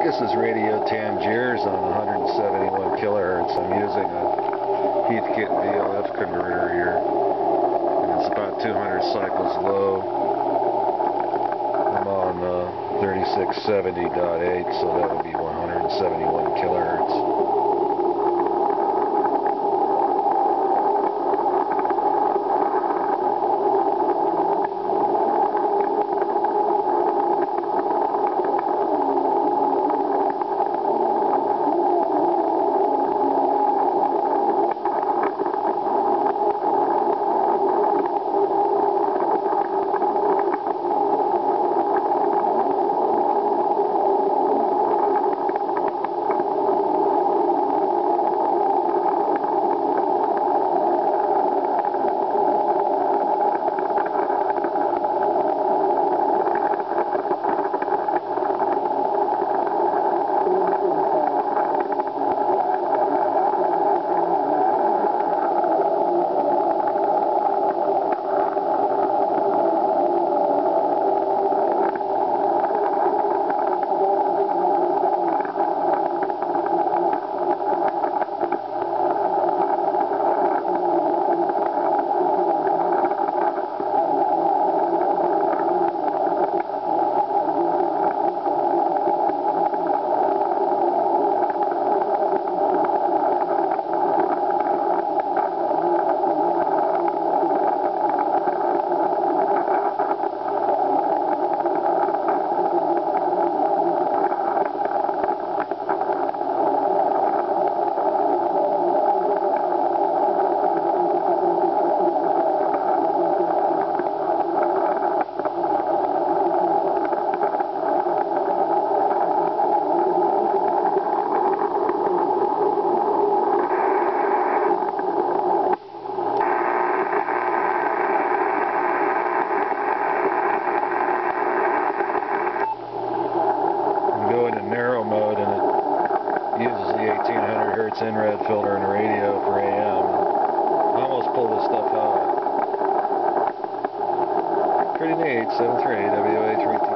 This is Radio Tangiers on 171 kHz. I'm using a Heathkit VLF converter here, and it's about 200 cycles low. I'm on 3670.8, so that would be 171 kHz. Go into narrow mode, and it uses the 1800 Hz InRad filter in the radio for AM. I almost pulled this stuff out. Pretty neat. 738 WA3TTS.